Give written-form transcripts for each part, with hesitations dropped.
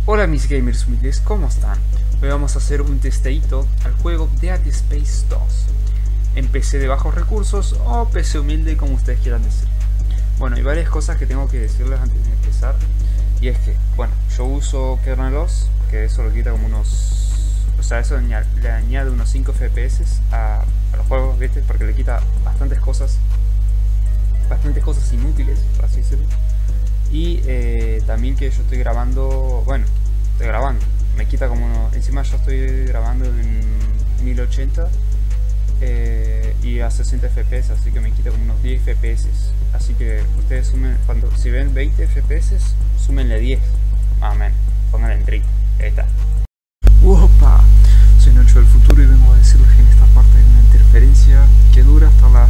Hola mis gamers humildes, ¿cómo están? Hoy vamos a hacer un testeito al juego Dead Space 2 en PC de bajos recursos o PC humilde, como ustedes quieran decir. Bueno, hay varias cosas que tengo que decirles antes de empezar. Y es que, bueno, yo uso kernel OS, que eso lo quita como unos... O sea, eso le añade unos 5 FPS a los juegos, ¿viste? Porque le quita bastantes cosas inútiles, por así decirlo. Y también que yo estoy grabando, bueno, estoy grabando, me quita como encima yo estoy grabando en 1080 y a 60 fps, así que me quita como unos 10 fps. Así que ustedes sumen, si ven 20 fps, súmenle 10, más o menos, pónganle en 30, ahí está. ¡Opa! Soy Nacho del futuro y vengo a decirles que en esta parte hay una interferencia que dura hasta las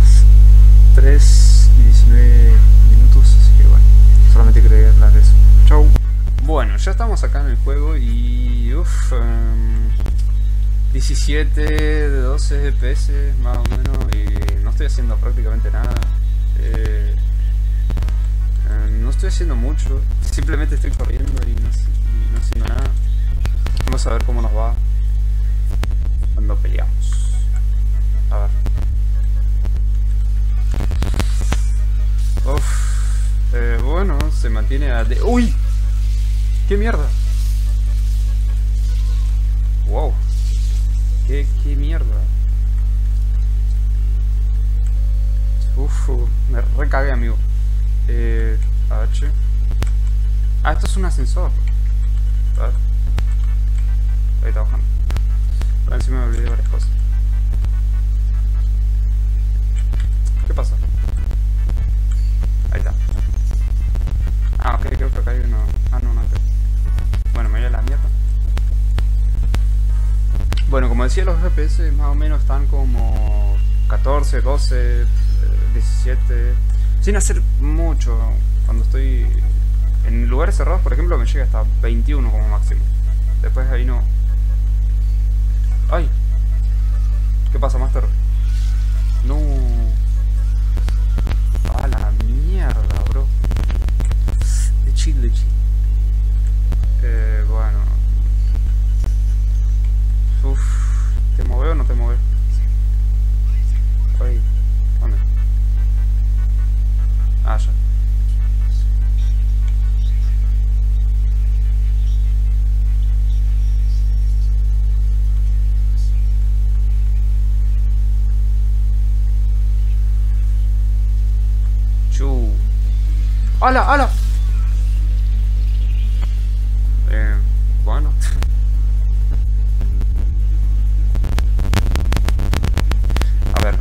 3:19 minutos, así que bueno, solamente quería hablar de eso. Chau. Bueno, ya estamos acá en el juego y 17 de 12 FPS más o menos, y no estoy haciendo prácticamente nada. No estoy haciendo mucho, simplemente estoy corriendo y no haciendo nada. Vamos a ver cómo nos va cuando peleamos. A ver. Bueno, se mantiene a... ¡Uy! ¡Qué mierda! ¡Wow! ¡Qué mierda! Me recagué, amigo. H. Ah, esto es un ascensor. A ver. Ahí está bajando. Por encima me olvidé varias cosas. ¿Qué pasa? Ahí está. Ah, ok, creo que acá hay uno. Ah, no, okay. Bueno, me voy a la mierda. Bueno, como decía, los FPS más o menos están como 14, 12, 17. Sin hacer mucho. Cuando estoy en lugares cerrados, por ejemplo, me llega hasta 21 como máximo. Después ahí no. ¡Ay! ¿Qué pasa, Master? No. ¡A la mierda, bro! De chill. Bueno. ¿Te mueve o no te mueve? Ay, ¿dónde? Ah, ya. ¡Hala! Bueno. A ver.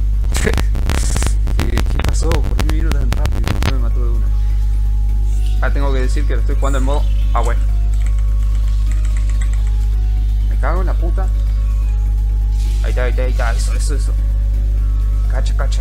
¿Qué pasó? ¿Por qué me vino tan rápido? ¿Por qué me mató de una? Ah, tengo que decir que lo estoy jugando en modo... Ah, bueno. Me cago en la puta. Ahí está. Eso. Cacha.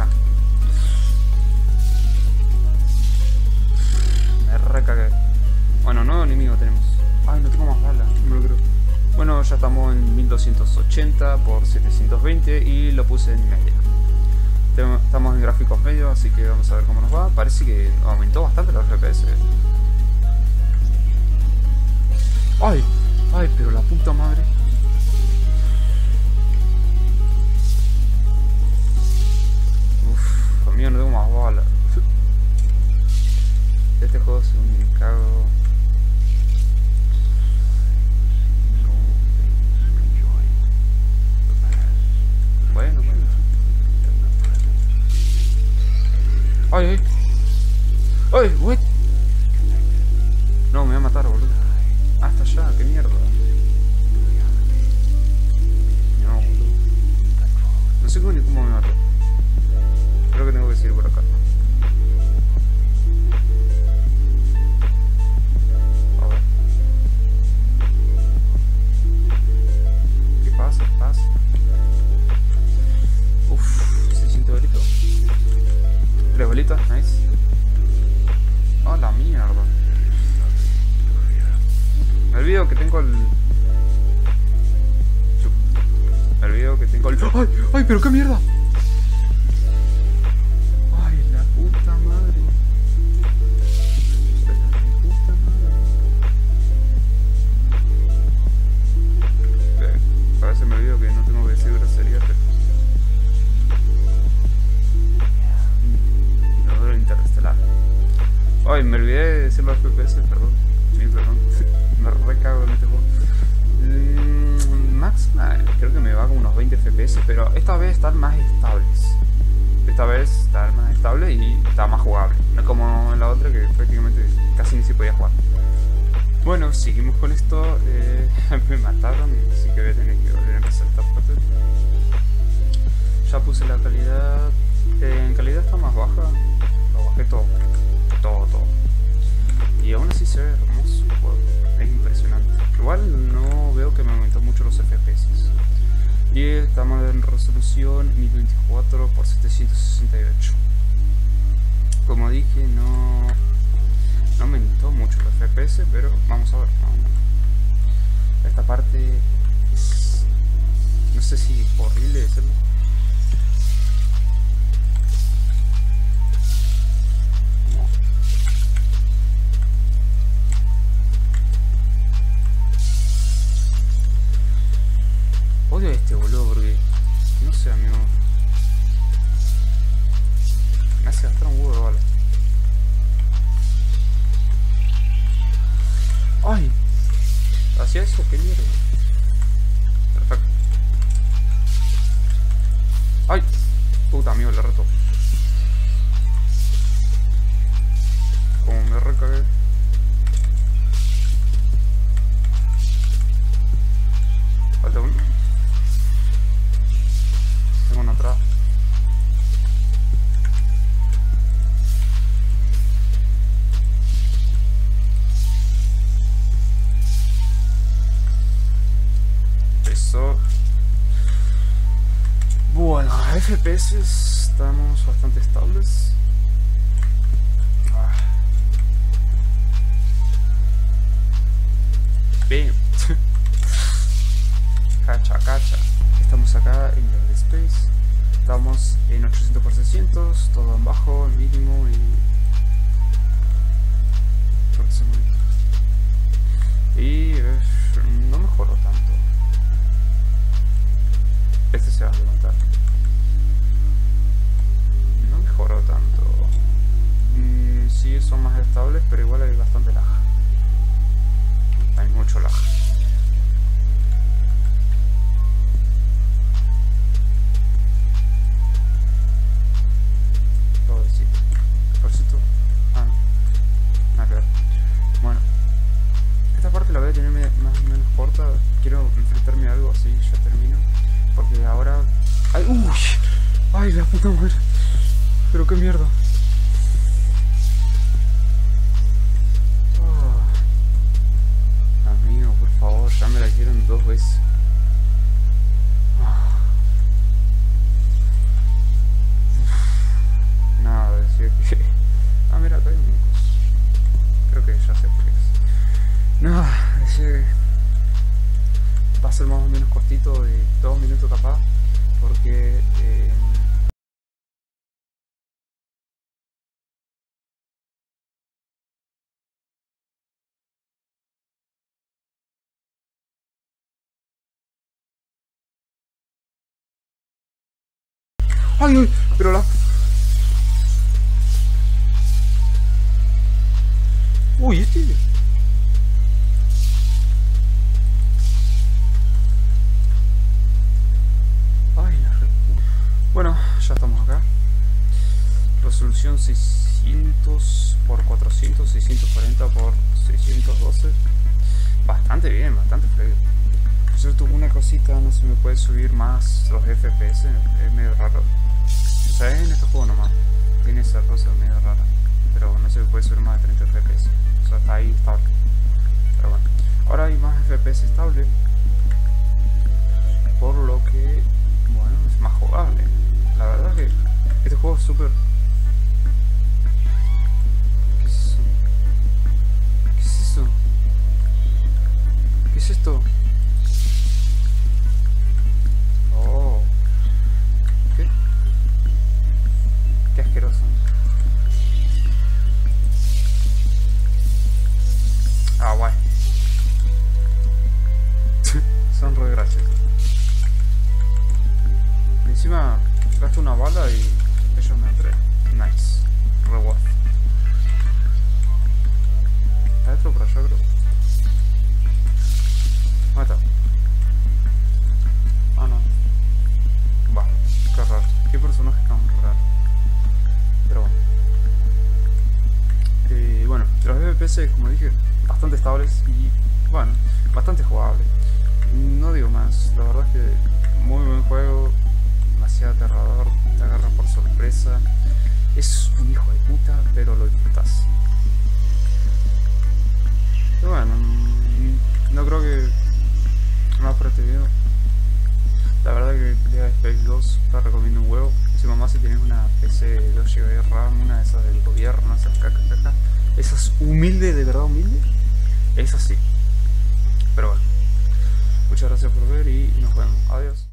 Me recagué. Bueno, nuevo enemigo tenemos. Ay, no tengo más balas, no me lo creo. Bueno, ya estamos en 1280 por 720 y lo puse en medio. Estamos en gráficos medios, así que vamos a ver cómo nos va. Parece que aumentó bastante los FPS. Ay, pero la puta madre. Conmigo no tengo más balas. Este juego es un cago. Bueno. Ay, what? No, me va a matar, boludo. Hasta allá, qué mierda. No, boludo. No sé ni cómo me mató. Creo que tengo que seguir por acá. A ver. ¿Qué pasa? Se siente bolito. 3 bolitas, nice. Oh, la mierda. Me olvido que tengo el... ¡Ay, pero qué mierda! ¡Ay, la puta madre! 20 FPS, pero esta vez están más estables. Esta vez está más estable y está más jugable. No como en la otra que prácticamente casi ni se podía jugar. Bueno, seguimos con esto. Me mataron, así que voy a tener que volver a empezar esta parte. Ya puse la calidad. En calidad está más baja. Lo bajé todo. Todo. Y aún así se ve hermoso el juego. Es impresionante. Igual no veo que me aumentó mucho los FPS. Y estamos en resolución 1024 x 768. Como dije, no aumentó mucho los FPS, pero vamos a ver. Esta parte es, no sé si horrible decirlo. Odio a este boludo porque, no sé, amigo, me hace gastar un huevo de bala. ¡Ay! ¿Hacía eso? ¿Qué mierda? Perfecto. ¡Ay! Puta, amigo, le reto. Como me recagué. Falta uno. Tengo uno atrás. Eso. Bueno, FPS estamos bastante estables. Bam. Cacha. Estamos acá en Dead Space. Estamos en 800 por 600, todo en bajo, en mínimo y... no mejoró tanto. Este se va a levantar. No mejoró tanto. Sí, son más estables, pero igual hay bastante lag. Hay mucho lag. Pobrecito. Ah, no. Nada que ver. Bueno. Esta parte la voy a tener más o menos corta. Quiero enfrentarme a algo así, ya termino. Porque ahora... ¡Ay! ¡Uy! ¡Ay, la puta madre! Pero qué mierda. Amigo, por favor, ya me la hicieron 2 veces. Nada, decía que... Ah, mira, acá hay un cosa. Creo que ya sé por qué es. No, decía que va a ser más o menos cortito, de 2 minutos capaz, porque... ¡Ay! Pero la... ¡Uy, este! ¡Ay, la re... Bueno, ya estamos acá. Resolución 600 por 400, 640 por 612. Bastante bien, bastante fluido. Por cierto, una cosita, no se me puede subir más los FPS, es medio raro. O sea, es en este juego nomás. Tiene esa cosa medio rara. Pero no se puede subir más de 30 FPS. O sea, está ahí estable. Pero bueno. Ahora hay más FPS estable. Por lo que, bueno, es más jugable. La verdad que este juego es súper... ¿Qué es eso? ¿Qué es eso? ¿Qué es esto? Oh. ¿Qué? Qué asqueroso. Ah, guay. Son re graciosos. Encima gasto una bala y ellos me entregan. Nice. Reward. Está dentro por allá, creo. Mata. Ah, no. FPS, como dije, bastante estables y, bueno, bastante jugable. No digo más, la verdad es que muy buen juego, demasiado aterrador, te agarra por sorpresa. Es un hijo de puta, pero lo disfrutas. Pero bueno, no creo que más por este video. La verdad que Dead Space 2 te recomiendo un huevo. Encima más si tienes una PC de 2 GB de RAM, una de esas del gobierno, esas caca. Esas humilde, de verdad humilde. Es así. Pero bueno, muchas gracias por ver y nos vemos. Adiós.